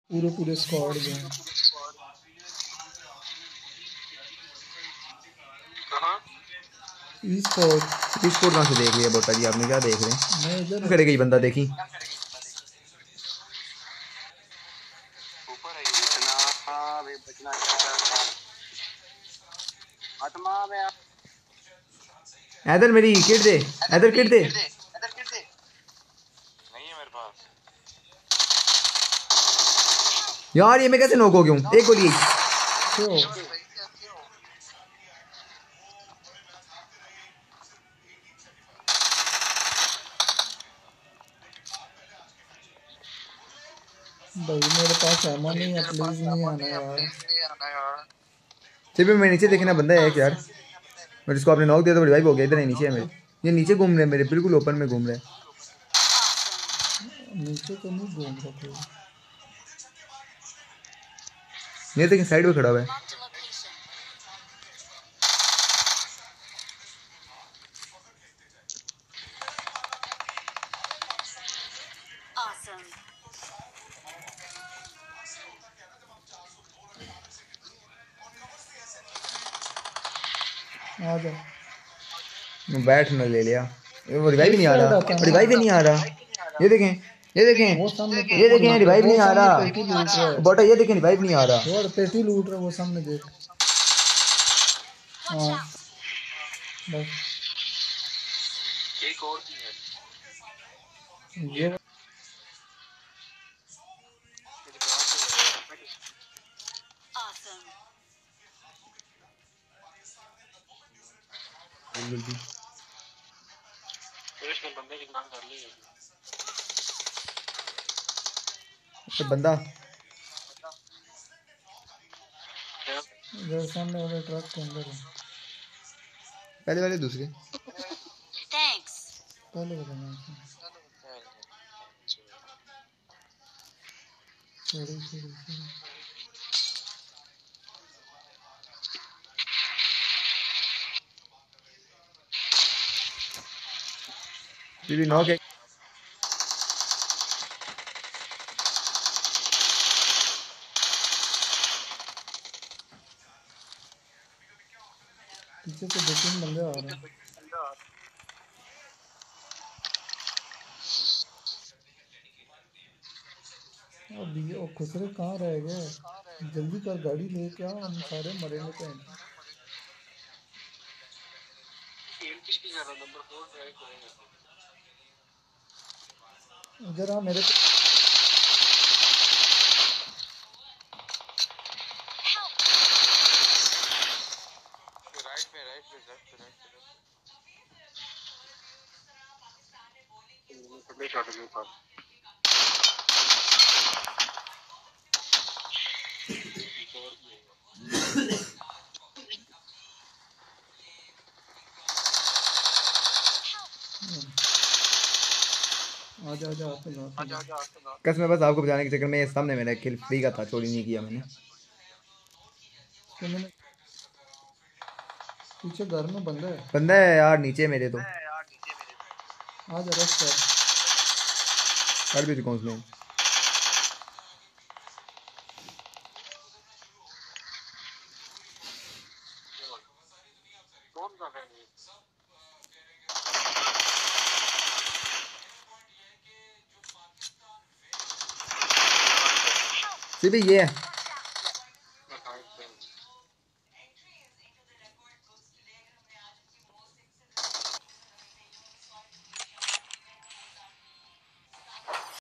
पूरे पूरे स्क्वाड जो हैं। ई स्पोर्ट। ई स्पोर्ट कहाँ से देख लिया बोटा जी आपने, क्या देख रहे मैं हैं? इधर क्या करेगा ये बंदा, देखी इधर मेरी किट दे, इधर किट दे। यार ये मैं कैसे नॉक हो गया हूँ, एक गोली। क्यों? भाई मेरे पास एमो नहीं है, प्लीज नहीं आना यार। सिर्फ मैं नीचे देखना बंदा है एक यार, मैं जिसको आपने नॉक दिया तो रिवाइव हो गया। इधर है नीचे है मेरे, ये नीचे घूम रहे हैं मेरे, बिल्कुल ओपन में घूम रहे हैं। नीचे तो नहीं घूम रहा कोई। ये देखिए साइड पे खड़ा हुआ है। आ जा। बैठ न ले लिया, वो रिवाइव ही इस नहीं आ साइड रहा, आता ना। रिवाइव ही नहीं आ रहा। ये देखें, ये वो देखें, सामने ये पेटी देखें लूट रहा है, रिवाइव वो नहीं आ सामने रहा। पेटी लूट रहा है। बोटा ये देखें रिवाइव नहीं आ रहा। छोड़, पेटी लूट रहा है वो सामने, देख। हाँ बस ये बंदा इधर सामने वाले ट्रक के अंदर है। पहले वाले दूसरे पहले बताना है। Sorry sorry sorry. भी नॉक है। पीछे से 2-3 बंदे आ रहे हैं। अब ये ओ खुसरे कहाँ रह गए? जल्दी कर, गाड़ी लेके आ, हम सारे मरेंगे तो। इधर आ मेरे को। आजा आजा आजा। कसम है, बस आपको बचाने के चक्कर में ये सामने मेरा किल फ्री का था, चोरी नहीं किया मैंने। तो मैंने पीछे घर में बंदा है। बंदा है यार नीचे मेरे तो। आजा रश कर। कर भी चुका हूँ उसमें। सिर्फ ये है।